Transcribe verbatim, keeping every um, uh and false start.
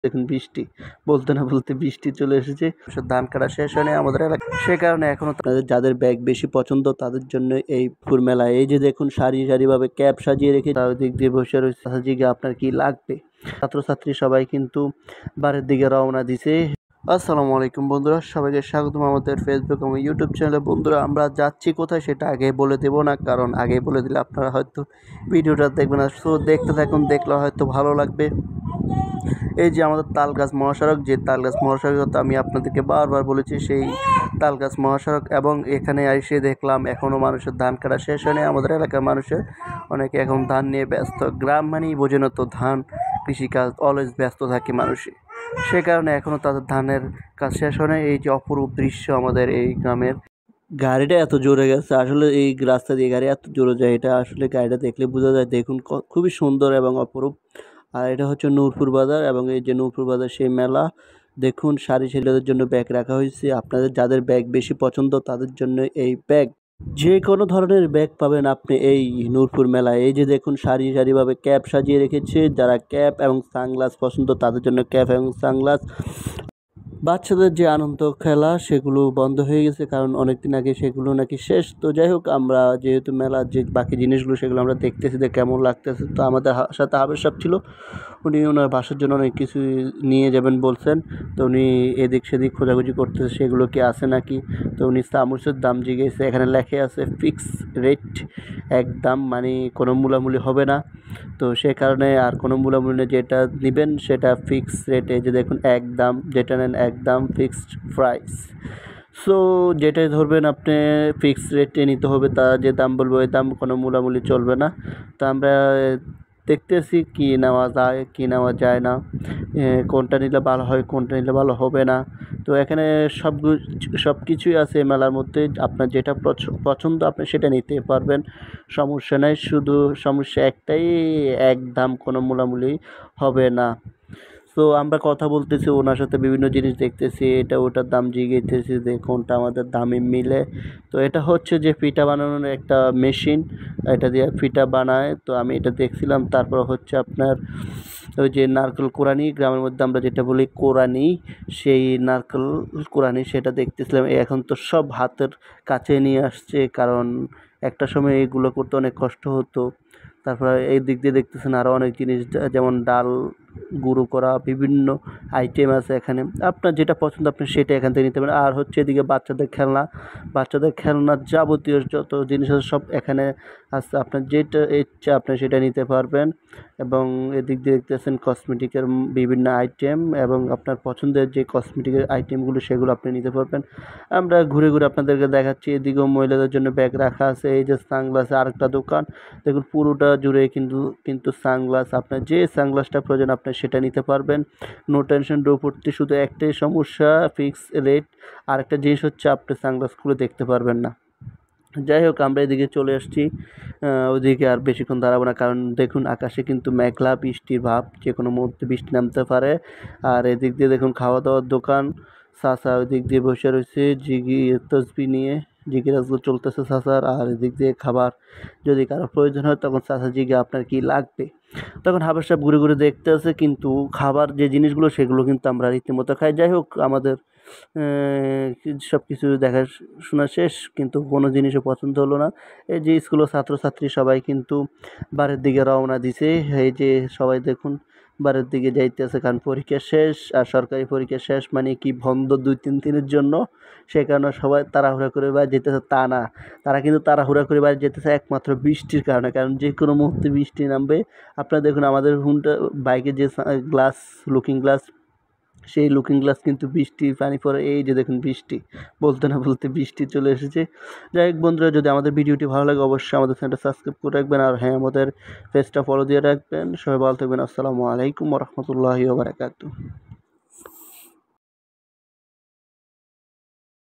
দেখুন বৃষ্টি বলতে না বলতে বৃষ্টি চলে এসেছে। ধান কাটা শেষ হয়নি আমাদের এলাকায়, সে কারণে এখনো তাদের যাদের ব্যাগ বেশি পছন্দ তাদের জন্য এই ফুল মেলা। এই যে দেখুন সারি সারি ভাবে ক্যাপ সাজিয়ে রেখে তার দিক দিয়ে বসে রয়েছে। জিজ্ঞে আপনার কি লাগবে? ছাত্রছাত্রী সবাই কিন্তু বাড়ির দিকে রওনা দিছে। আসসালামু আলাইকুম বন্ধুরা, সবাইকে স্বাগতম আমাদের ফেসবুক এবং ইউটিউব চ্যানেলে। বন্ধুরা, আমরা যাচ্ছি কোথায় সেটা আগে বলে দেব না, কারণ আগে বলে দিলে আপনারা হয়তো ভিডিওটা দেখবেন না। সো দেখতে থাকুন, দেখলে হয়তো ভালো লাগবে। এই যে আমাদের তালগাছ মহাসড়ক, যে তালগাছ মহাসড়ক কথা আমি আপনাদেরকে বারবার বলেছি, সেই তালগাছ মহাসড়ক। এবং এখানে এসে দেখলাম এখনও মানুষের ধান কাটা শেষ হয়নি। আমাদের এলাকার মানুষের অনেকে এখন ধান নিয়ে ব্যস্ত। গ্রাম মানেই বোঝেন তো, ধান কৃষিকাজ অলওয়েজ ব্যস্ত থাকে মানুষই, সে কারণে এখনও তাদের ধানের কাজ শেষ হয় না। এই যে অপরূপ দৃশ্য আমাদের এই গ্রামের। গাড়িটা এত জোরে গেছে, আসলে এই রাস্তা দিয়ে গাড়ি এত জোরে যায়, এটা আসলে গাড়িটা দেখলে বোঝা যায়। দেখুন খুবই সুন্দর এবং অপরূপ। আর এটা হচ্ছে নূরপুর বাজার, এবং এই যে নূরপুর বাজার সেই মেলা। দেখুন সারি ছেলেদের জন্য ব্যাগ রাখা হয়েছে। আপনাদের যাদের ব্যাগ বেশি পছন্দ তাদের জন্য এই ব্যাগ, যে কোনো ধরনের ব্যাগ পাবেন আপনি এই নূরপুর মেলায়। এই যে দেখুন সারি সারিভাবে ক্যাপ সাজিয়ে রেখেছে। যারা ক্যাপ এবং সানগ্লাস পছন্দ তাদের জন্য ক্যাপ এবং সানগ্লাস। বাচ্চাদের যে আনন্দ খেলা সেগুলো বন্ধ হয়ে গেছে, কারণ অনেকদিন আগে সেগুলো নাকি শেষ। তো যাই হোক, আমরা যেহেতু মেলার যে বাকি জিনিসগুলো সেগুলো আমরা দেখতেছি যে কেমন লাগতেছে। তো আমাদের সাথে হাবের সাহেব ছিল, উনি ওনার বাসার জন্য অনেক কিছু নিয়ে যাবেন বলছেন। তো উনি এদিক সেদিক খোঁজাখুঁজি করতেছে সেগুলো কি আছে নাকি। তো উনি চামচের দাম জিজ্ঞেসে, এখানে লেখে আছে ফিক্স রেট, একদম, মানে কোনো মূলামূলি হবে না। তো সে কারণে আর কোনো মূলামূলি নেই, যেটা নেবেন সেটা ফিক্স রেটে। যে দেখুন একদম, যেটা নেন একদম ফিক্সড প্রাইস। সো যেটাই ধরবেন আপনি ফিক্স রেটে নিতে হবে, তারা যে দাম বলবো ওই দাম, কোনো মূলামূলি চলবে না। তো আমরা দেখতেছি কি নেওয়া যায় কি নেওয়া যায় না, কোনটা নিলে ভালো হয় কোনটা নিলে ভালো হবে না। তো এখানে সব সব কিছুই আছে মেলার মধ্যে। আপনার যেটা পছন্দ আপনি সেটা নিতে পারবেন, সমস্যা নেই। শুধু সমস্যা একটাই, একদম কোনো মূলামূলি হবে না। তো আমরা কথা বলতেছি ওনার সাথে, বিভিন্ন জিনিস দেখতেছি, এটা ওটার দাম জিজ্ঞেসতেছি যে কোনটা আমাদের দামে মিলে। তো এটা হচ্ছে যে ফিতা বানানোর একটা মেশিন, এটা দিয়ে ফিতা বানায়। তো আমি এটা দেখছিলাম। তারপর হচ্ছে আপনার ওই যে নারকেল কোরানি, গ্রামের মধ্যে আমরা যেটা বলি কোরানি, সেই নারকেল কোরানি সেটা দেখতেছিলাম। এখন তো সব হাতের কাছে নিয়ে আসছে, কারণ একটা সময় এগুলো করতে অনেক কষ্ট হতো। তারপরে এই দিক দিয়ে দেখতেছেন আরও অনেক জিনিস, যেমন ডাল গুঁড়ো করা বিভিন্ন আইটেম আছে এখানে। আপনার যেটা পছন্দ আপনি সেটা এখান থেকে নিতে পারেন। আর হচ্ছে এদিকে বাচ্চাদের খেলনা, বাচ্চাদের খেলনার যাবতীয় যত জিনিস আছে সব এখানে আছে। আপনার যেটা ইচ্ছা আপনি সেটা নিতে পারবেন। এবং এদিক দিয়ে দেখতেছেন কসমেটিকের বিভিন্ন আইটেম, এবং আপনার পছন্দের যে কসমেটিকের আইটেমগুলো সেগুলো আপনি নিতে পারবেন। আমরা ঘুরে ঘুরে আপনাদেরকে দেখাচ্ছি। এদিকেও মহিলাদের জন্য ব্যাগ রাখা আছে। এই যে সানগ্লাসের আরেকটা দোকান, দেখুন পুরোটা জুড়ে কিন্তু কিন্তু সানগ্লাস। আপনার যে সানগ্লাসটা প্রয়োজন আপনি সেটা নিতে পারবেন। নো টেনশন, ডো ভর্তি। শুধু একটাই সমস্যা, ফিক্স রেট। আর একটা জিনিস হচ্ছে আপনি সানগ্লাস খুলে দেখতে পারবেন না। যাই হোক, আমরা এদিকে চলে আসছি, ওদিকে আর বেশিক্ষণ দাঁড়াবো না, কারণ দেখুন আকাশে কিন্তু মেঘলা, বৃষ্টির ভাব, যে কোনো মুহূর্তে বৃষ্টি নামতে পারে। আর এদিক দিয়ে দেখুন খাওয়া দাওয়ার দোকান, চাচা ওই দিক দিয়ে বসে রয়েছে জিগি তসবি নিয়ে, জিজ্ঞাসা চলতেছে চাচার। আর এদিক দিয়ে খাবার যদি কারো প্রয়োজন হয় তখন চাচা জিজ্ঞে আপনার কি লাগবে, তখন হাবের সাহেব ঘুরে ঘুরে দেখতে আছে। কিন্তু খাবার যে জিনিসগুলো সেগুলো কিন্তু আমরা রীতিমতো খাই। যাই হোক, আমাদের সব কিছু দেখাশোনা শেষ, কিন্তু কোনো জিনিসও পছন্দ হলো না। এই যে স্কুলের ছাত্রছাত্রী সবাই কিন্তু বাড়ির দিকে রওনা দিছে। এই যে সবাই দেখুন বাড়ির দিকে যাইতেছে, কারণ পরীক্ষা শেষ। আর সরকারি পরীক্ষা শেষ মানে কি বন্ধ দুই তিন দিনের জন্য, সে কারণে সবাই তাড়াহুড়া করে বাড়ি যেতেছে। তা না, তারা কিন্তু তাড়াহুড়া করে বাড়ি যেতেছে একমাত্র বৃষ্টির কারণে, কারণ যে কোনো মুহূর্তে বৃষ্টি নামবে। আপনারা দেখুন আমাদের হুন্ডা বাইকে যে গ্লাস, লুকিং গ্লাস, সেই লুকিং গ্লাস কিন্তু বৃষ্টি পানি পড়ে। এই যে দেখুন বৃষ্টি বলতে না বলতে বৃষ্টি চলে এসেছে। যাই হোক বন্ধুরা, যদি আমাদের ভিডিওটি ভালো লাগে অবশ্যই আমাদের চ্যানেলটা সাবস্ক্রাইব করে রাখবেন। আর হ্যাঁ, আমাদের পেজটা ফলো দিয়ে রাখবেন। সবাই ভালো থাকবেন। আসসালামু আলাইকুম ওয়া রাহমাতুল্লাহি ওয়া বারাকাতুহু।